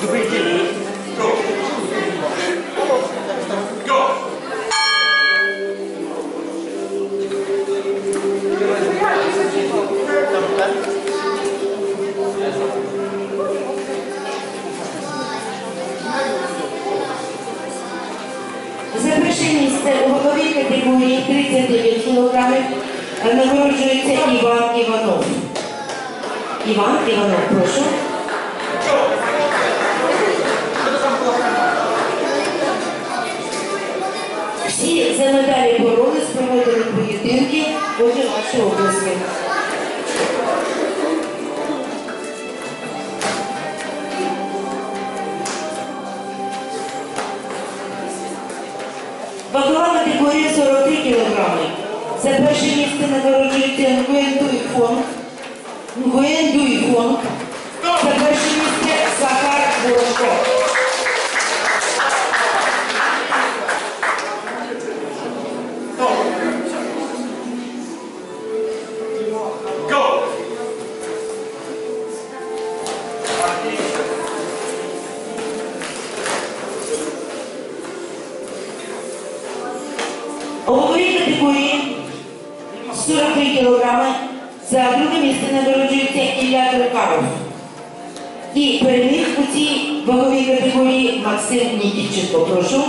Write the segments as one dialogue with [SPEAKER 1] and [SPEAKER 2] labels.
[SPEAKER 1] За перше місце у ваговій категорії 39 кг нагороджується Іван Іванов. Іван Іванов, прошу. Всі за медалі боролись, проводили поєдинки, отже ваші області. Вагова категорія 43 кг. За перше місце нагороджується Нгуен Дуйфонг. За перше місце Захар Ворожко. У ваговій категорії 43 кг за друге місце нагороджується Ілля Трикаров. І переміг у цій ваговій категорії Максим Нікітченко. Прошу.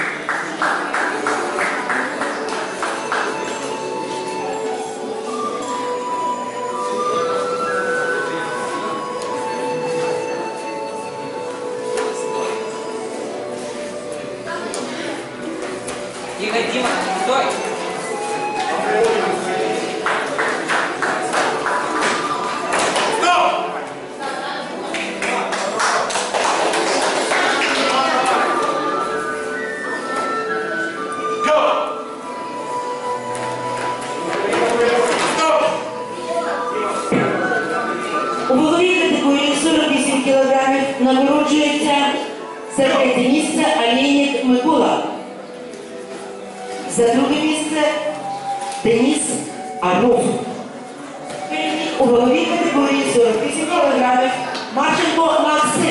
[SPEAKER 2] Дима, Дима, стой!
[SPEAKER 1] У ваговій категорії 48 кг нагороджується за третє місце Олейник Микола. За друге місце Денис Аров. У ваговій категорії 48 кг Марченко Максим.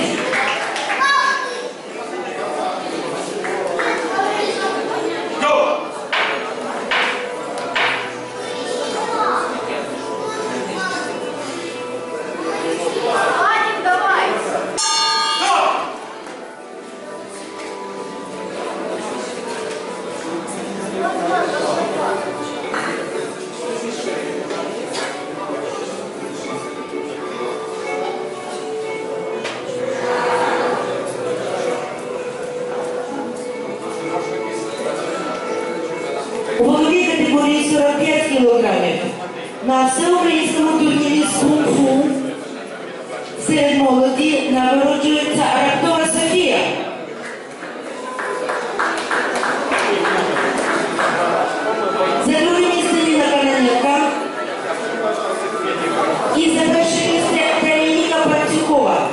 [SPEAKER 1] У ваговій категорії 45 кг на всеукраїнському турнірі з кунг-фу серед молоді нагороджується Раптова Софія. За друге місце Ніна Каноненко і за перше місце Кам'яніка Парцюкова.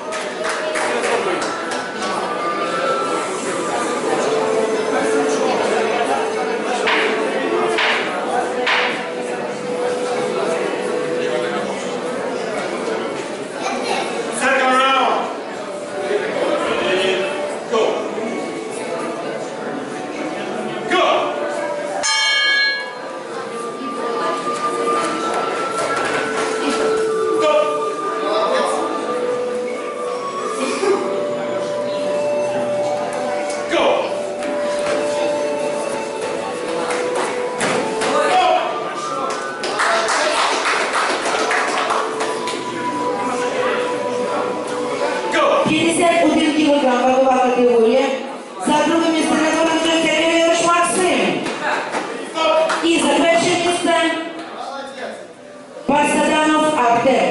[SPEAKER 1] Вагова категорія. За друге місце нагороджується Кривош Максим. І за перше місце Парсаданов Артем.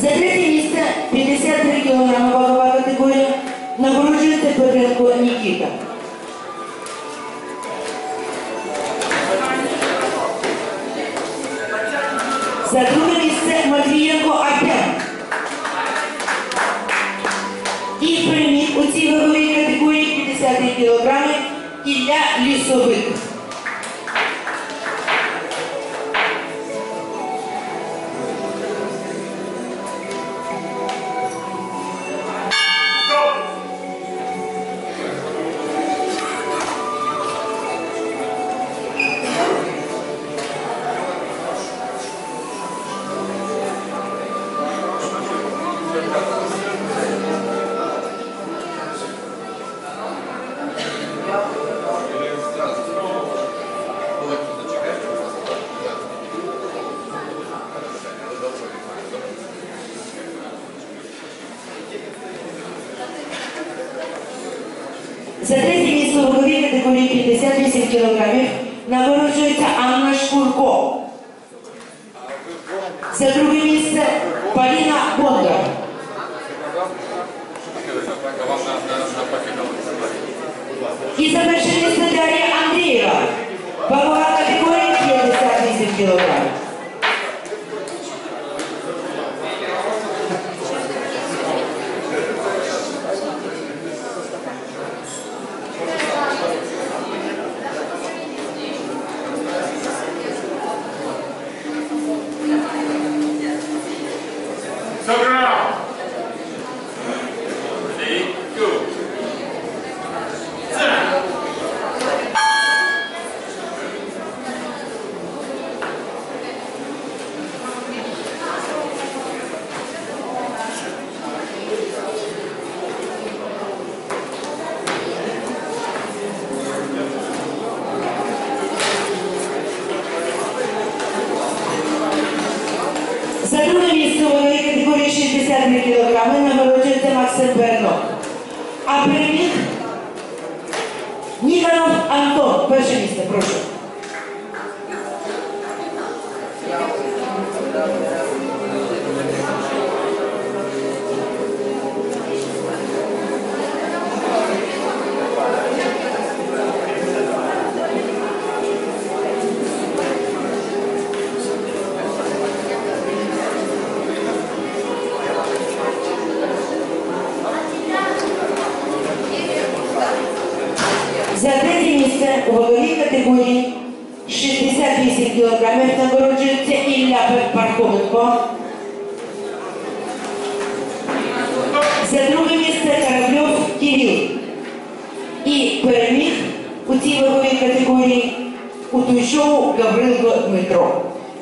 [SPEAKER 1] За третє місце 53 кг вагова категорія нагороджується Петренко Нікіта. За друге місце Матвієнко Артем. І переміг у цій ваговій категорії 53 кг Ілля Лісовик. За третє місце у ваговій категорії 58 кг нагороджується Анна Шкурко. За друге місце Поліна Бондар. І за перше місце Дар'я Андрієва. Вагова категорія 58 кг. За друге місце у ваговій категорії 63 кг нагороджується Максим Берно. А переміг Ніганов Антон. Перше місце, прошу. За третє місце у ваговій категорії 68 кг нагороджується Ілля Пархоменко. За друге місце Корабльов Кирил. І переміг у цій ваговій категорії Утуйшов Гаврилко Дмитро.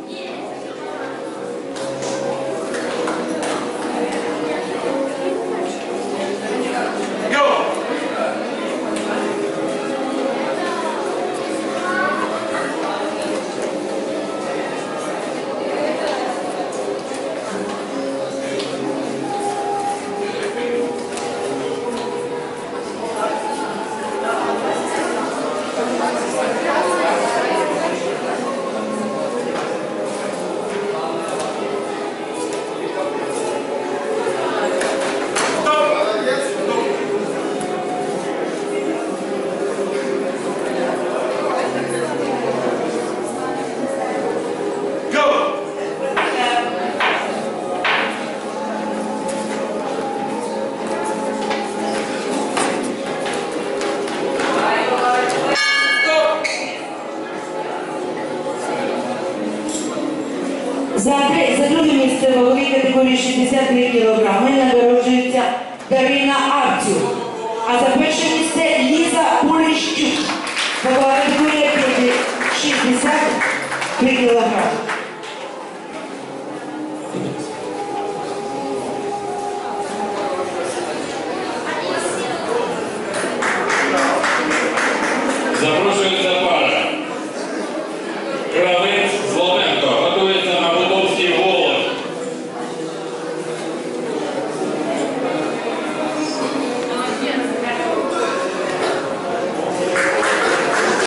[SPEAKER 1] За друге місце в ваговій категорії 63 кг нагороджується Дарина Арцю. А за перше місце